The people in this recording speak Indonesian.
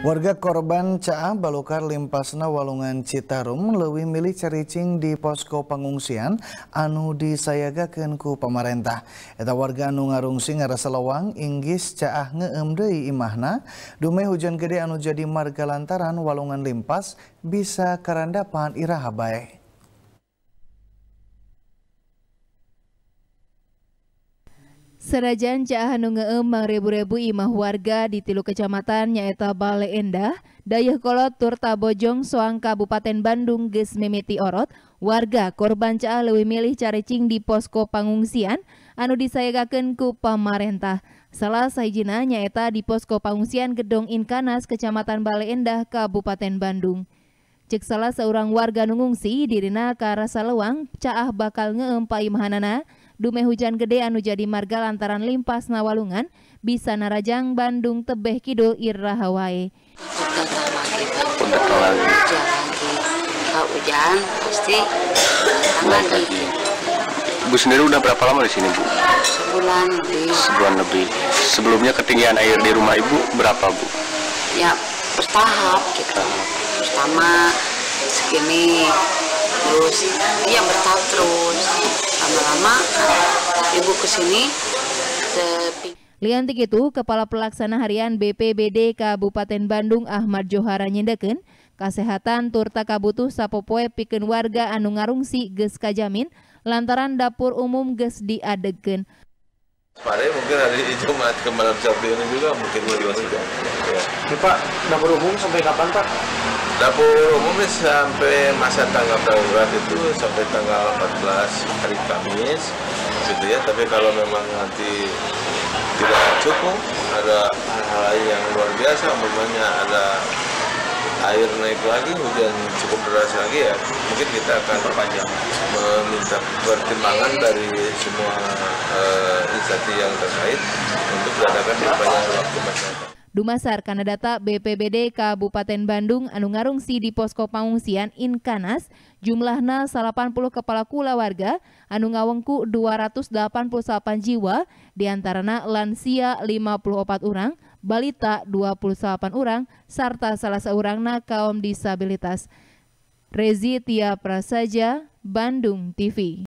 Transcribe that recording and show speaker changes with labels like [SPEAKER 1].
[SPEAKER 1] Warga korban Caah balukar limpasna Walungan Citarum leuwih milih caricing di posko pengungsian anu disayagakeun ku pamarentah. Eta warga anu ngarungsi ngarasa lawang inggis Caah ngeueum deui imahna dume hujan gede anu jadi marga lantaran walungan limpas bisa karandapan iraha bae.
[SPEAKER 2] Serajan Caah anu ngeueum mangrebu-rebu imah warga di 3 kecamatan nyaeta Bale Endah, Dayeuhkolot, Turtabojong, Soang, Kabupaten Bandung geus mimiti orot, warga korban Caah leuwih milih caricing di posko pangungsian anu disayagakeun ku pamarentah. Salah sahijina nyaeta di posko pangungsian Gedong Inkanas, Kecamatan Bale Endah, Kabupaten Bandung. Cek salah seorang warga nu ngungsi dirina ka rasa leuwang Caah bakal ngeueum paimahanana dume hujan gede anu jadi marga lantaran limpasna walungan bisa narajang Bandung tebeh kidul iraha wae.
[SPEAKER 3] Hujan pasti sangat lagi.
[SPEAKER 4] Bu sendiri udah berapa lama di sini, Bu?
[SPEAKER 3] Sebulan lebih.
[SPEAKER 4] Sebulan lebih. Sebelumnya ketinggian air di rumah Ibu berapa, Bu?
[SPEAKER 3] Ya bertahap gitu. Pertama segini, terus ya bertahap terus. Lama-lama Ibu kesini.
[SPEAKER 2] Liantik itu, Kepala Pelaksana Harian BPBD Kabupaten Bandung Ahmad Johara nyendekeun kasehatan turta kabutuh sapopoe pikeun warga anu ngarungsi geus kajamin lantaran dapur umum geus diadegkeun.
[SPEAKER 5] Kemarin mungkin hari Jumat ke malam Sabtu ini juga mungkin juga. Ya.
[SPEAKER 6] Pak, dapur umum sampai kapan, Pak?
[SPEAKER 5] Dapur umum sampai masa tanggap darurat itu sampai tanggal 14 hari Kamis gitu ya. Tapi kalau memang nanti tidak cukup, ada hal-hal lain yang luar biasa, umpamanya ada air naik lagi, hujan cukup deras lagi ya, mungkin kita akan perpanjang, meminta pertimbangan dari semua instansi yang terkait untuk diadakan perpanjangan waktu masyarakat.
[SPEAKER 2] Dumasar kana data BPBD Kabupaten Bandung anu ngarungsi di posko pangungsian Inkanas, jumlahna 80 kepala kulawarga anu ngawengku 288 jiwa, diantarana lansia 54 orang, balita 28 orang, sarta salah seorangna kaum disabilitas. Rezi Tia Prasaja, Bandung TV.